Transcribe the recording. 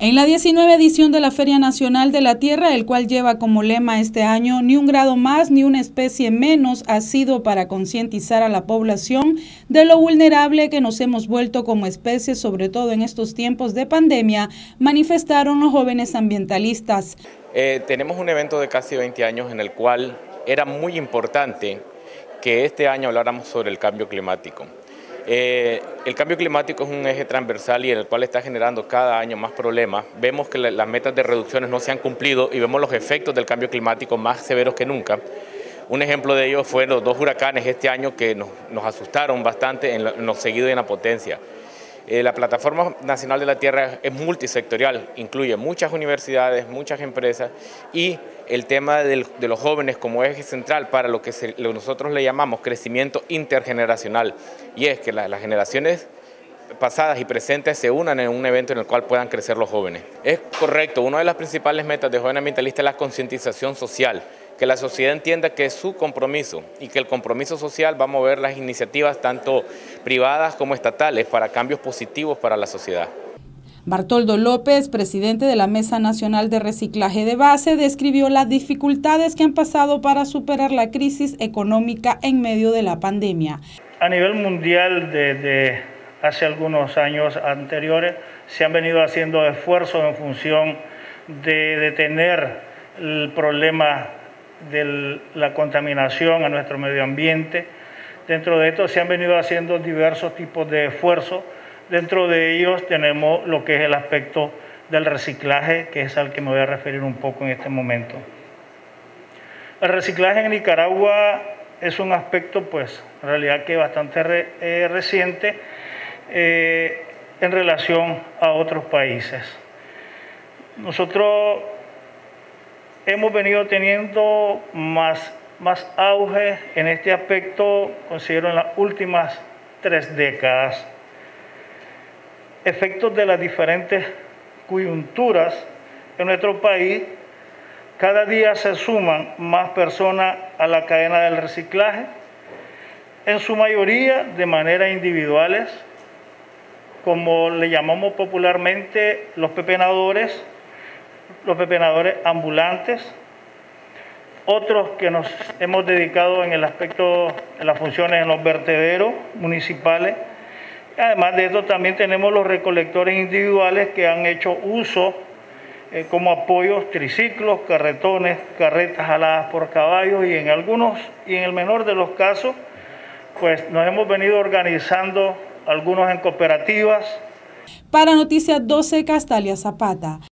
En la 19ª edición de la Feria Nacional de la Tierra, el cual lleva como lema este año "Ni un grado más, ni una especie menos", ha sido para concientizar a la población de lo vulnerable que nos hemos vuelto como especie, sobre todo en estos tiempos de pandemia, manifestaron los jóvenes ambientalistas. Tenemos un evento de casi 20 años en el cual era muy importante que este año habláramos sobre el cambio climático. El cambio climático es un eje transversal y el cual está generando cada año más problemas. Vemos que las metas de reducciones no se han cumplido y vemos los efectos del cambio climático más severos que nunca. Un ejemplo de ello fue los 2 huracanes este año que nos asustaron bastante en lo seguido y en la potencia. La Plataforma Nacional de la Tierra es multisectorial, incluye muchas universidades, muchas empresas y el tema de los jóvenes como eje central para lo que nosotros le llamamos crecimiento intergeneracional, y es que las generaciones pasadas y presentes se unan en un evento en el cual puedan crecer los jóvenes. Es correcto, una de las principales metas de Joven Ambientalista es la concientización social, que la sociedad entienda que es su compromiso y que el compromiso social va a mover las iniciativas tanto privadas como estatales para cambios positivos para la sociedad. Bartoldo López, presidente de la Mesa Nacional de Reciclaje de Base, describió las dificultades que han pasado para superar la crisis económica en medio de la pandemia. A nivel mundial, desde hace algunos años anteriores, se han venido haciendo esfuerzos en función de detener el problema de la contaminación a nuestro medio ambiente. Dentro de esto se han venido haciendo diversos tipos de esfuerzos. Dentro de ellos tenemos lo que es el aspecto del reciclaje, que es al que me voy a referir un poco en este momento. El reciclaje en Nicaragua es un aspecto, pues, en realidad que es bastante reciente en relación a otros países. Nosotros hemos venido teniendo más auge en este aspecto, considero, en las últimas 3 décadas. Efectos de las diferentes coyunturas en nuestro país, cada día se suman más personas a la cadena del reciclaje, en su mayoría de manera individuales, como le llamamos popularmente los pepenadores ambulantes, otros que nos hemos dedicado en el aspecto de las funciones en los vertederos municipales. Además de esto, también tenemos los recolectores individuales que han hecho uso como apoyos triciclos, carretones, carretas jaladas por caballos y en el menor de los casos, pues nos hemos venido organizando algunos en cooperativas. Para Noticias 12, Castalia Zapata.